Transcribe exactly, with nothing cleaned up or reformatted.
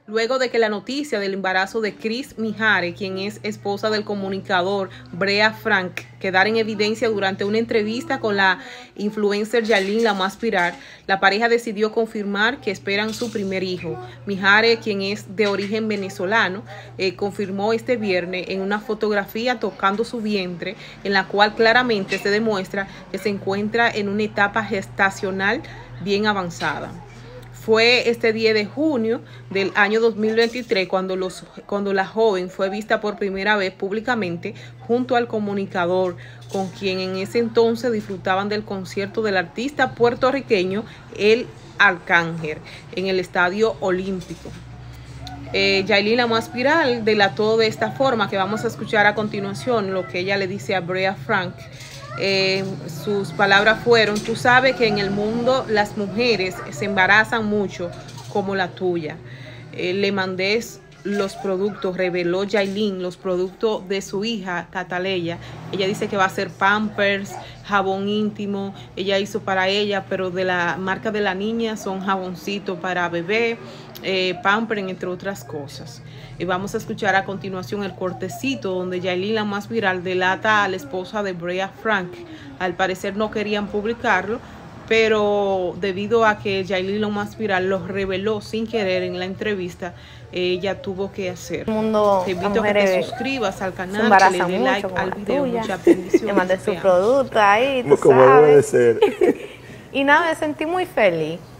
luego de que la noticia del embarazo de Chris Mijares, quien es esposa del comunicador Brea Frank, quedara en evidencia durante una entrevista con la influencer Yailin, la más viral, la pareja decidió confirmar que esperan su primer hijo. Mijares, quien es de origen venezolano, eh, confirmó este viernes en una fotografía tocando su vientre, en la cual claramente se demuestra que se encuentra en una etapa gestacional bien avanzada. Fue este diez de junio del año dos mil veintitrés cuando, los, cuando la joven fue vista por primera vez públicamente junto al comunicador, con quien en ese entonces disfrutaban del concierto del artista puertorriqueño El Arcángel en el Estadio Olímpico. Eh, Yailin, la más viral, delató de esta forma, que vamos a escuchar a continuación lo que ella le dice a Brea Frank. Eh, sus palabras fueron: tú sabes que en el mundo las mujeres se embarazan mucho como la tuya. Eh, le mandé los productos, reveló Yailin, los productos de su hija Cataleya. Ella dice que va a ser Pampers, jabón íntimo, ella hizo para ella, pero de la marca de la niña son jaboncitos para bebé, eh, Pampers, entre otras cosas. Y vamos a escuchar a continuación el cortecito donde Yailin, la más viral, delata a la esposa de Brea Frank. Al parecer no querían publicarlo, pero debido a que Yailin, la más viral, lo reveló sin querer en la entrevista, ella tuvo que hacer. Mundo, te invito a que te suscribas al canal, que le dé like al video. Muchas bendiciones. Le mandé su producto ahí, tú como sabes. debe de ser. Y nada, me sentí muy feliz.